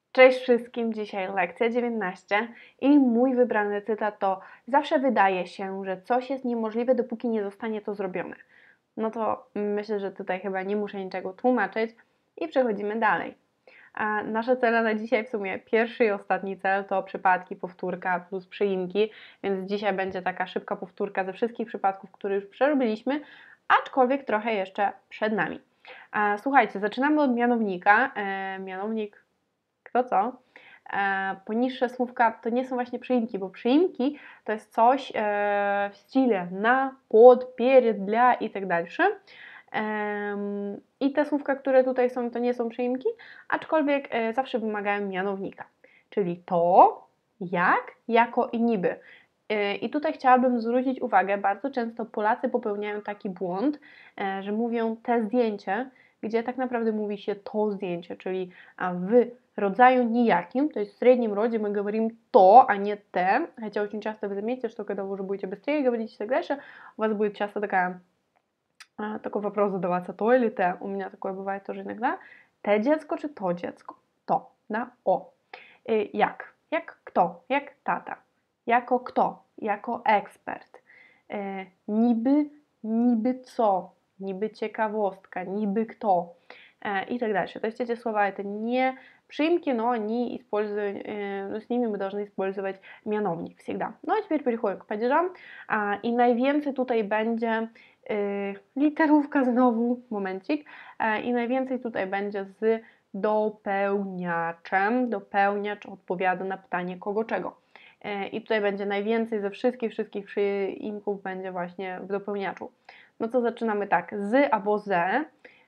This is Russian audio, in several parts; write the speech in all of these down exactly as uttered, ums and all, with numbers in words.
Cześć wszystkim, dzisiaj lekcja dziewiętnaście i mój wybrany cytat to: zawsze wydaje się, że coś jest niemożliwe, dopóki nie zostanie to zrobione. No to myślę, że tutaj chyba nie muszę niczego tłumaczyć i przechodzimy dalej. A nasze cele na dzisiaj w sumie pierwszy i ostatni cel to przypadki, powtórka plus przyimki, więc dzisiaj będzie taka szybka powtórka ze wszystkich przypadków, które już przerobiliśmy, aczkolwiek trochę jeszcze przed nami. A, słuchajcie, zaczynamy od mianownika. E, mianownik kto co. E, poniższe słówka to nie są właśnie przyimki, bo przyimki to jest coś e, w stile na, pod, перед, dla i tak dalsze. I te słówka, które tutaj są, to nie są przyimki, aczkolwiek e, zawsze wymagają mianownika, czyli to, jak, jako i niby. E, I tutaj chciałabym zwrócić uwagę, bardzo często Polacy popełniają taki błąd, e, że mówią te zdjęcie, gdzie tak naprawdę mówi się to здjęcie, czyli a w роdzaju нияким, то есть в среднем роде мы говорим то, а не те, хотя очень часто вы заметите, что когда вы уже будете быстрее говорить и так дальше, у вас будет часто такая, такой вопрос задаваться, то или те, у меня такое бывает тоже иногда, te dziecko czy to dziecko, to, na, o, jak, jak kto, jak tata, jako kto, jako ekspert, niby, niby co, niby ciekawostka, niby kto и так дальше. То есть эти слова это не przyimki, но они используют, no, z nimi my должны использовать mianownik всегда. No a теперь переходим к падежам. I najwięcej tutaj będzie literówka znowu, momencik, i najwięcej tutaj będzie z dopełniaczem. Dopełniacz odpowiada na pytanie kogo czego. I tutaj będzie najwięcej ze wszystkich, wszystkich przyimków będzie właśnie w dopełniaczu. No to zaczynamy tak, z albo ze,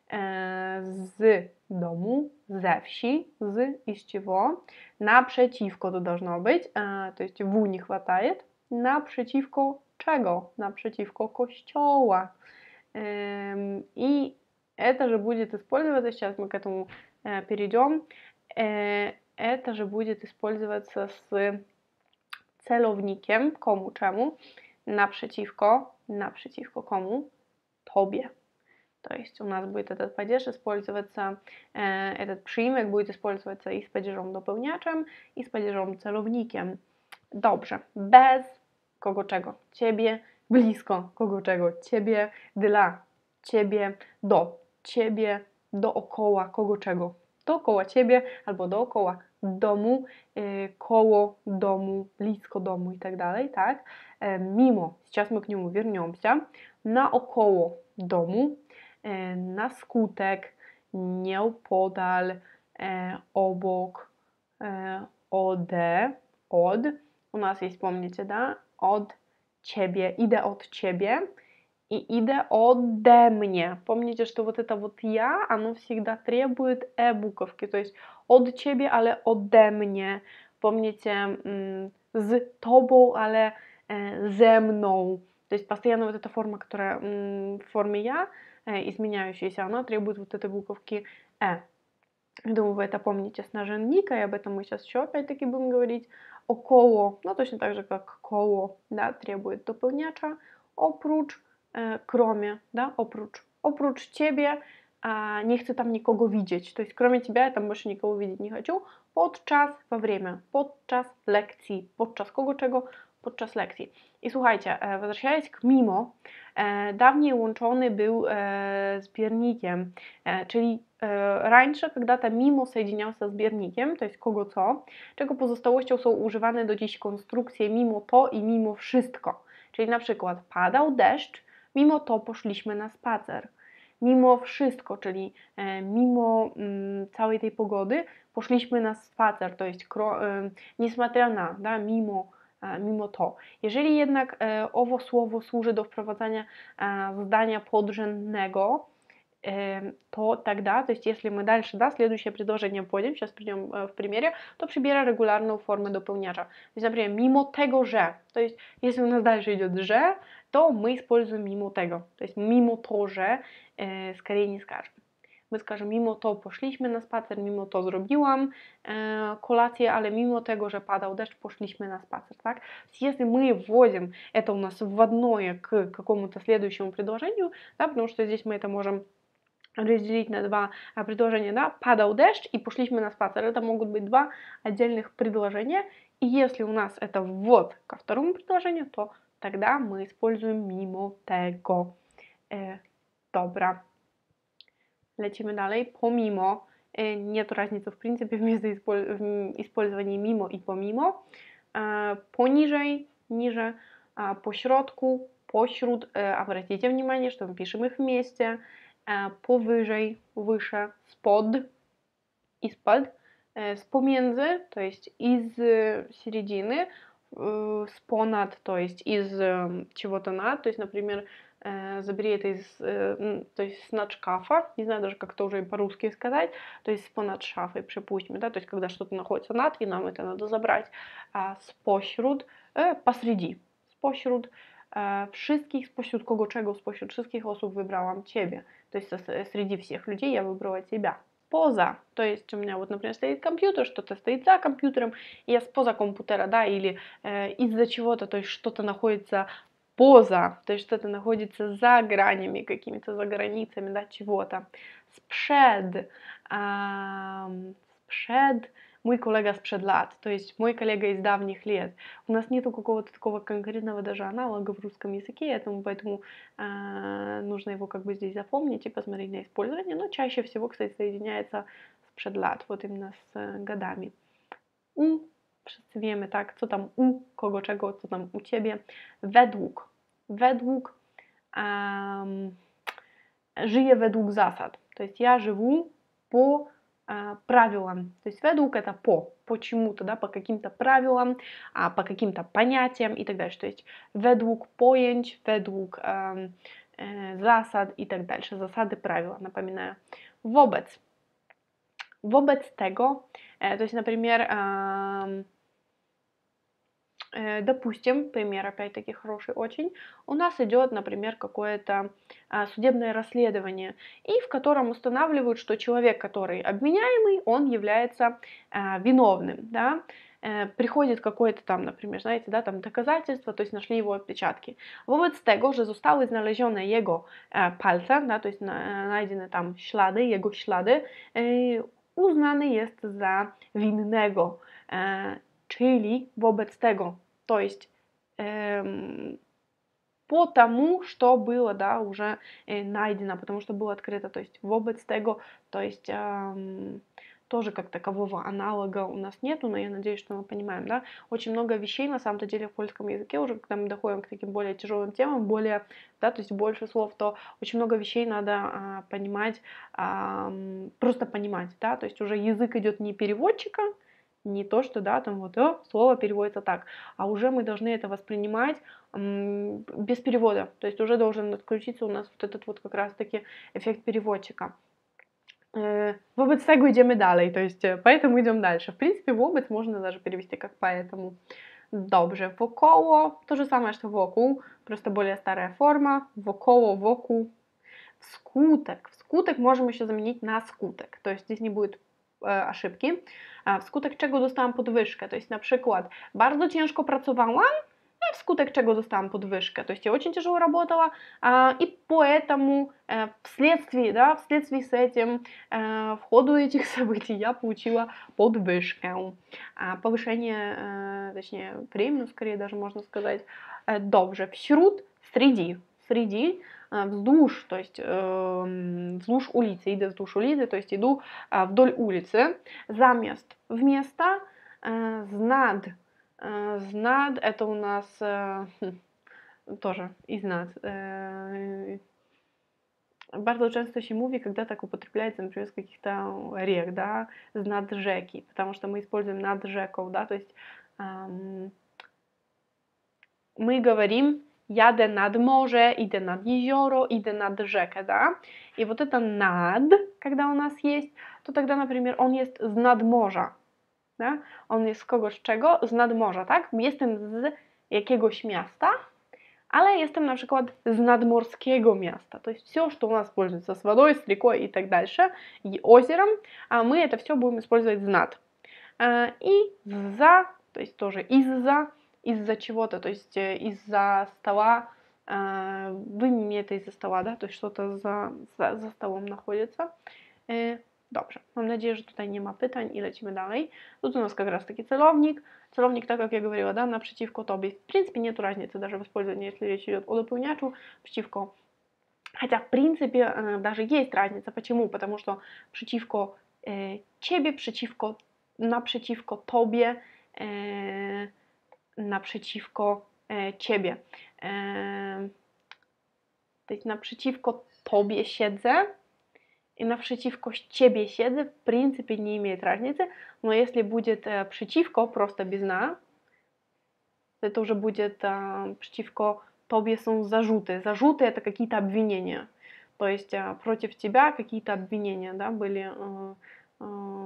z domu, ze wsi, z из чего, naprzeciwko to должно być, to есть w nie хватает, naprzeciwko czego? Naprzeciwko kościoła. И это же будет использоваться, сейчас мы к этому перейдем, это же будет использоваться z celownikiem, komu, czemu, naprzeciwko, naprzeciwko komu? Tobie. То есть у нас будет этот падеж использоваться, э, этот przyimek будет использоваться и с падежом dopełniaczem, i z падежом celownikiem. Dobrze, bez kogo czego? Ciebie, blisko kogo czego? Ciebie, dla, ciebie, do, ciebie, dookoła kogo czego? Dookoła ciebie albo dookoła domu, y, koło domu, blisko domu i tak dalej, tak? E, mimo, сейчас мы к нему вернемся, naokoło domu, na skutek, nieopodal, obok, ode, od. U nas jest, помните, да? Od ciebie, idę od ciebie и idę ode mnie. Помните, что вот это вот я, оно всегда требует э буковки, то есть od ciebie, ale ode mnie. Помните, z tobą, ale ze mną. То есть постоянно вот эта форма, которая в форме я, изменяющаяся, она требует вот этой буковки «э». Думаю, вы это помните с наженника, и об этом мы сейчас еще опять-таки будем говорить. Около, ну точно так же, как коло, да, требует доpełniacza, oprócz, e, kromie, да, oprócz, oprócz ciebie, a nie chcę tam nikogo widzieć, to jest кроме тебя, я там больше никого видеть не хочу, podczas, во время, podczas lekcji, podczas kogo czego, podczas lekcji. I słuchajcie, возвращаясь к mimo, dawniej łączony był zbiornikiem, czyli раньше когда-то mimo соединялся z zbiornikiem, to jest kogo co, czego pozostałością są używane do dziś konstrukcje mimo to i mimo wszystko. Czyli na przykład padał deszcz, mimo to poszliśmy na spacer. Mimo wszystko, czyli mimo całej tej pogody poszliśmy na spacer, to jest niesmatrя na, da, mimo mimo to. Jeżeli jednak e, owo słowo służy do wprowadzania e, zdania podrzędnego, e, то тогда, то есть если мы дальше, да, следующее предложение будем, сейчас придем э, в примере, то przybiera regularną formę dopełniacza. То есть, например, mimo tego, że, то есть если у нас дальше идет że, то мы используем mimo tego. То есть mimo to, że e, скорее не скажем. My скажем, mimo to poszliśmy na spacer, mimo to zrobiłam e, kolację, ale mimo tego, że padał deszcz, poszliśmy на spacer, так? Если мы вводим это у нас вводное к какому-то следующему предложению, да, потому что здесь мы это можем разделить на два предложения, да, падал дождь и пошлись мы на spacer. Это могут быть два отдельных предложения. И если у нас это ввод ко второму предложению, то тогда мы используем mimo tego. E, dobra. Lecimy dalej. Pomimo. E, нет разницы в принципе вместо использования mimo и pomimo. E, poniżej, niże, a pośrodku, pośród. E, обратите внимание, что мы пишем их вместе. Powyżej, выше, spod, из-под, z pomiędzy, to jest из середины, с понад, то есть из чего-то над, то есть, например, забери это из, то есть с над шкафа, не знаю даже, как это уже по-русски сказать, то есть с понад шафой, припустим, да, то есть когда что-то находится над, и нам это надо забрать, а spośród, посреди, spośród, wszystkich, spośród kogo czego, spośród wszystkich osób wybrałam ciebie. То есть среди всех людей я выбрала тебя. Поза, то есть у меня вот, например, стоит компьютер, что-то стоит за компьютером, и я с поза компьютера, да, или э, из-за чего-то, то есть что-то находится поза, то есть что-то находится за гранями какими-то, за границами, да, чего-то. Sprzed, э, sprzed, mój kolega sprzed lat, то есть мой коллега из давних лет. У нас нету какого-то такого конкретного даже аналога в русском языке, этому, поэтому э, нужно его как бы здесь запомнить и посмотреть на использование. Но чаще всего, кстати, соединяется sprzed lat, вот именно с э, годами. U, wszyscy wiemy, tak, co tam u kogo czego, co tam u ciebie. Według, według, um, żyję według zasad, to есть я живу по правилам, то есть według это по, почему-то, да, по каким-то правилам, а, по каким-то понятиям и так дальше, то есть według pojęć, według э, э, zasad и так дальше, засады, правила, напоминаю. Wobec, wobec tego, э, то есть, например, э, допустим, пример опять-таки хороший очень, у нас идет, например, какое-то а, судебное расследование, и в котором устанавливают, что человек, который обвиняемый, он является а, виновным, да, э, приходит какое-то там, например, знаете, да, там доказательство, то есть нашли его отпечатки. Wobec tego, że zostały znalezione jego e, palce, da, to jest na, znajdzione tam ślady, jego ślady, e, uznany jest za winnego. E, Czyli wobec tego, то есть эм, потому, что было, да, уже э, найдено, потому что было открыто, то есть wobec tego, то есть эм, тоже как такового аналога у нас нету, но я надеюсь, что мы понимаем, да, очень много вещей на самом-то деле в польском языке, уже когда мы доходим к таким более тяжелым темам, более, да, то есть больше слов, то очень много вещей надо а, понимать, а, просто понимать, да, то есть уже язык идет не переводчика, не то, что, да, там вот о, слово переводится так, а уже мы должны это воспринимать м, без перевода, то есть уже должен отключиться у нас вот этот вот как раз-таки эффект переводчика. Э, wobec tego idziemy dalej, то есть поэтому идем дальше. В принципе, wobec можно даже перевести как поэтому. Dobrze, wokoło, to же самое, что wokół, просто более старая форма, wokoło, wokół. Wskutek, wskutek możemy еще заменить на skutek, то есть здесь не будет ошибki. Wskutek czego dostałam podwyżkę, to jest na przykład bardzo ciężko pracowałam, a wskutek czego dostałam подвышка, то есть я очень тяжело работала, и поэтому вследствие, да, вследствие с этим, в ходу этих событий я получила подwyżkę, повышение, точнее премию, скорее даже можно сказать. Dobrze, wśród, среди, среди, wzdłuż, то есть э, wzdłuż ulicy, idę wzdłuż ulicy, то есть иду э, вдоль улицы, zamiast, вместо, э, знад, э, знад, это у нас э, тоже из над. Э, bardzo często się mówi, когда так употребляется, например, с каких-то рек, да, знад rzeki, потому что мы используем над rzeką, да, то есть э, мы говорим jadę nad morze, idę nad jezioro, idę nad rzekę, да? И вот это над, когда у нас есть, то тогда, например, on jest z nadmorza, да? On jest z kogoś czego? Z nadmorza, tak? Jestem z jakiegoś miasta, ale jestem na przykład z nadmorskiego miasta. То есть все, что у нас используется с водой, с рекой и так дальше, и озером, а мы это все будем использовать с над. И за, то есть тоже из-за, из-за чего-то, то есть из-за стола, Wyjmij это из-за стола, да, то есть что-то за, за, za stołem находится. Dobrze, mam nadzieję, że tutaj nie ma pytań i lecimy dalej. Тут у нас как раз таки целовник. Целовник, так как я говорила, да, напричивко тобі. В принципе, нет разницы даже в использовании, если речь идет о дополнячу, przeciwko. Хотя, в принципе, даже есть разница. Почему? Потому что przeciwko э, ciebie, przeciwko, naprzeciwko tobie, э, naprzeciwko э, ciebie. Э, to jest naprzeciwko tobie siedzę и напричивко ciebie siedzę, в принципе, не имеет разницы. Но если будет э, przeciwko, просто без на, то это уже будет э, przeciwko tobie są zarzuty. Зарzuty это какие-то обвинения. То есть э, против тебя какие-то обвинения, да, были э, э,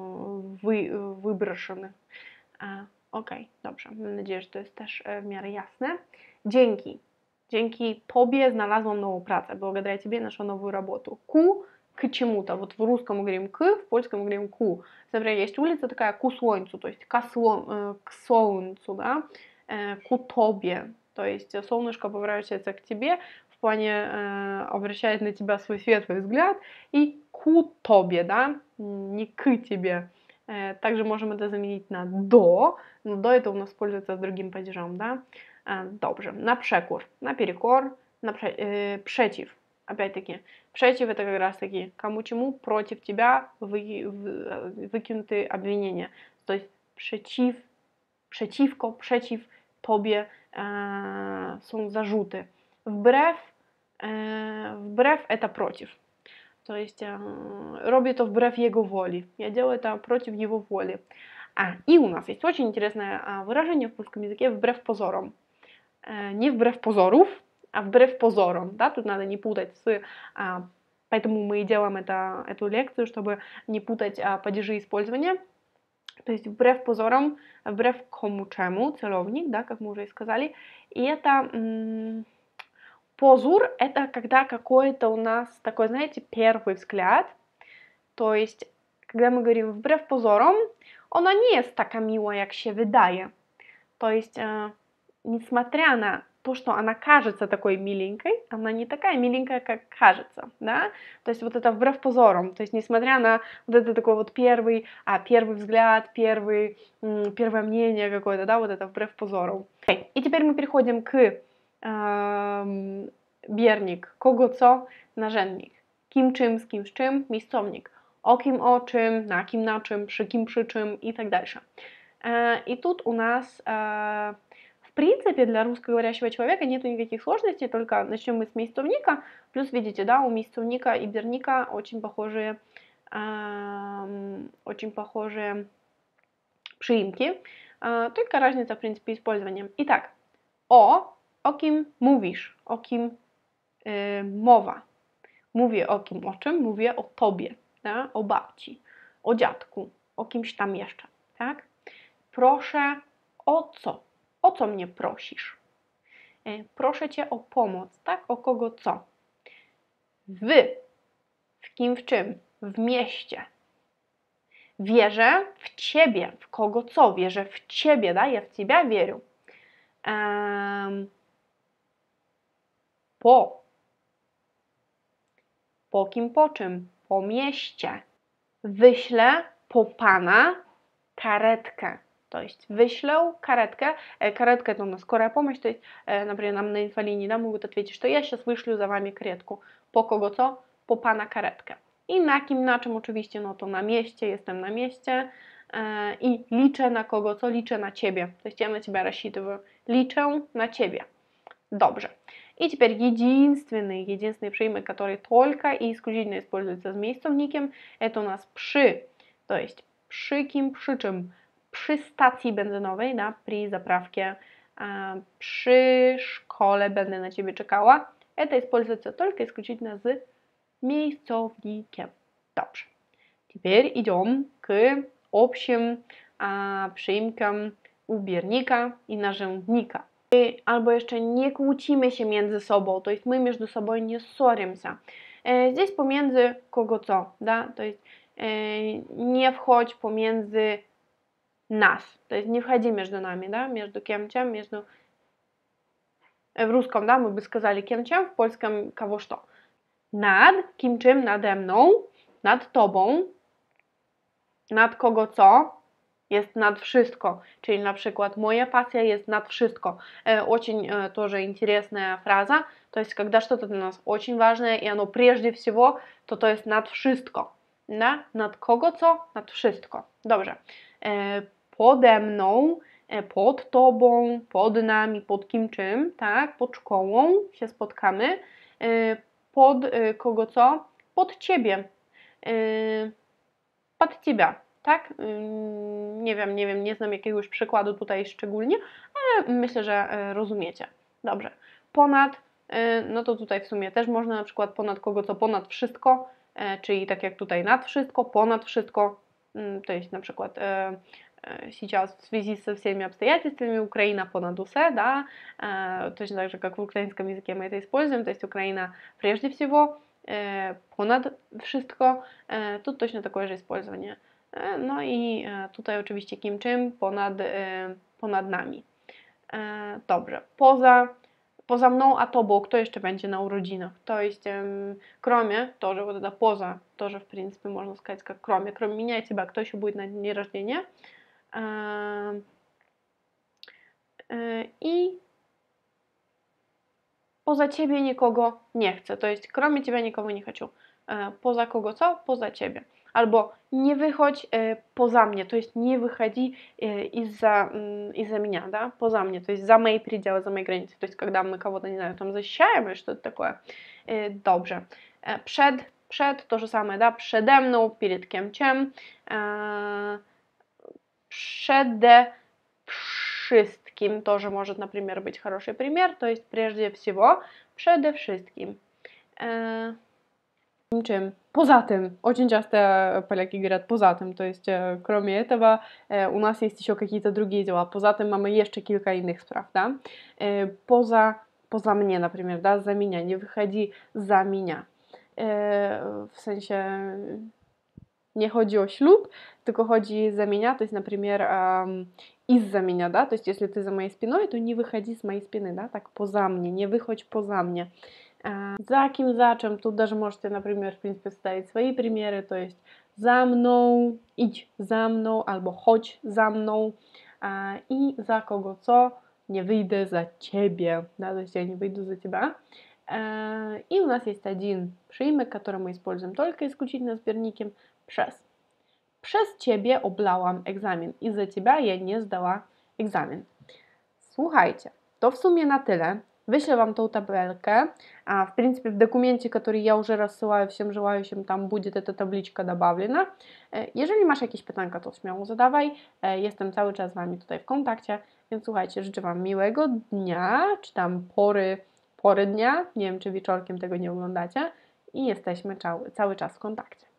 вы, выброшены. Э, Okej, dobrze. Mam nadzieję, że to jest też w miarę jasne. Dzięki. Dzięki tobie znalazłam nową pracę. Благодаря тебе нашла новую работу. Ку к чему-то. Вот в русском мы говорим к, в польском мы говорим ку. Например, есть улица такая ку солнцу, то есть к, слон, к солнцу, да, ку тобе. То есть солнышко поворачивается к тебе, в плане э, обращает на тебя свой светлый взгляд, и ку тобе, да, не к тебе. Э, также можем это заменить на до, но до это у нас используется с другим падежом, да. Э, dobrze. Na przekór, наперекор, на prze, э, przeciw. Опять-таки, przeciw это как раз таки кому чему, против тебя вы, вы, wykinięte обвинения. То есть przeciw, przeciwko, przeciw tobie e, są zarzuty. Wbrew, e, wbrew это против. То есть e, robię to wbrew jego woli. Я делаю это против его воли. А, и у нас есть очень интересное выражение в польском языке вбrew pozorom. E, не вбrew позоров, а вбrew позором, да, тут надо не путать с, а, поэтому мы и делаем это, эту лекцию, чтобы не путать а, падежи использования, то есть вбrew позором, вбrew кому чему, целовник, да, как мы уже и сказали, и это, м- позор, это когда какой-то у нас такой, знаете, первый взгляд, то есть, когда мы говорим wbrew pozorom, ona nie jest taka miła, jak się wydaje, то есть, э, несмотря на то, что она кажется такой миленькой, она не такая миленькая, как кажется, да, то есть вот это вбrew позором, то есть несмотря на вот это такой вот первый, а, первый взгляд, первый, м, первое мнение какое-то, да, вот это wbrew позором. Okay. И теперь мы переходим к э, biernik, kogo co, narzędnik, kim czym, z kim z czym, miejscownik, o kim o czym, na kim na czym, przy kim przy czym и так дальше. Э, и тут у нас э, в принципе, для русскоговорящего человека нет никаких сложностей, только начнем мы с местовника. Плюс, видите, да, у местовника и берника очень похожие, э, очень похожие przyimki, э, только разница, в принципе, использования. Итак, o, o kim mówisz, o kim y, mowa. Mówię o kim, o czym? Mówię o tobie, tak? O babci, o dziadku, o kimś tam jeszcze, tak? Proszę o co? O co mnie prosisz? Proszę cię o pomoc, tak? O kogo co? Wy. W kim, w czym? W mieście. Wierzę w ciebie. W kogo co? Wierzę w ciebie, da? Ja w ciebie wierzę. Um, po. Po kim, po czym? Po mieście. Wyślę po pana karetkę. То есть вышлю каретка. Каретка это у нас скорая помощь. То есть, например, нам на инфолинии, да, могут ответить, что я сейчас wyślę za wami karetkę. Po kogo co? Po pana karetkę. I na kim, na czym oczywiście, no to na mieście, jestem na mieście. I liczę na kogo co? Liczę na ciebie. То есть я на тебя рассчитываю. Liczę na ciebie. Dobrze. И теперь единственный, единственный przyjmek, который только и исключительно используется с местовником, это у нас przy. То есть przy kim, przy czym? Przy stacji benzynowej, da, przy заправке, przy szkole będę na ciebie czekała. Это используется только исключительно z miejscownikiem. Dobrze. Теперь идем к общим а, przyimkom u biernika i narzędnika. Albo jeszcze nie kłócimy się między sobą, to jest my między sobą nie ссоримся. Здесь pomiędzy kogo co, da? To jest nie wchodź pomiędzy nas, то есть не входи между нами, да, между кем чем, между w ruską, da, my by сказали кем чем, w polskim kogo что. Nad, kim czym, nade mną, nad tobą, nad kogo co, jest nad wszystko, czyli na przykład моя pasja jest nad wszystko. Очень тоже интересная фраза, то есть когда что-то для нас очень важное и оно прежде всего, to to jest nad wszystko. Na, nad kogo co? Nad wszystko. Dobrze. Pode mną, pod tobą, pod nami, pod kim czym, tak? Pod szkołą się spotkamy. Pod kogo co? Pod ciebie. Pod ciebie. Tak? Nie wiem, nie wiem, nie znam jakiegoś przykładu tutaj szczególnie, ale myślę, że rozumiecie. Dobrze. Ponad, no to tutaj w sumie też można na przykład ponad kogo co, ponad wszystko, czyli tak jak tutaj nad wszystko, понад wszystko, to jest на przykład сейчас в связи со всеми обстоятельствами Украина понад усе, да, точно так же, как в украинском языке мы это используем, то есть Украина прежде всего, ponad wszystko, тут точно такое же использование. No i tutaj oczywiście kim czym, ponad, ponad nami. Dobrze, poza, poza mną a tobą, kto jeszcze będzie na urodzinach? To есть, кроме, тоже вот это поза, тоже в принципе можно сказать как кроме, кроме меня и тебя, кто еще будет на дне рождения? I poza ciebie nikogo nie chcę, to есть кроме тебя никого не хочу. Poza kogo co? Poza ciebie. Albo nie wychodź poza mnie, to есть не выходи из-за из-за меня, да, поза мне, то есть за мои пределы, за мои границы, то есть когда мы кого-то, не знаю, там защищаем или что-то такое. Dobrze. Przed, przed to же самое, да, przede mną, перед кем чем, przede wszystkim тоже может, например, быть хороший пример, то есть прежде всего, przede wszystkim. Czym? Poza tym. Очень часто поляки говорят poza tym, to есть кроме этого у нас есть еще какие-то другие дела. Poza tym mamy jeszcze kilka innych spraw, да? Poza, poza mnie, например, да, за меня, nie wychodzi za меня. W sensie nie chodzi o ślub, tylko chodzi za меня, то есть, например, из-за меня, да, то есть если ты за моей спиной, то не выходи с моей спины, да, так поза мне, не выходь поза мне. За кем, за чем, тут даже можете, например, в принципе, ставить свои примеры, то есть за mną, idź za mną, albo chodź za mną i za kogo co, nie wyjdę za ciebie, да, то есть я не выйду за тебя. И у нас есть один przyjmek, который мы используем только исключительно zbiornikiem przez. Przez ciebie oblałam egzamin i za ciebie ja nie zdała egzamin. Słuchajcie, to w sumie na tyle. Wyślę Wam tą tabelkę, а, в принципе, в документе, который я уже рассылаю всем желающим, там будет эта табличка добавлена. Jeżeli masz jakieś pytanka, to śmiało zadawaj. Jestem cały czas z Wami tutaj w kontakcie, więc słuchajcie, życzę Wam miłego dnia, czy tam pory, pory dnia, nie wiem, czy wieczorkiem tego nie oglądacie i jesteśmy cały, cały czas w kontakcie.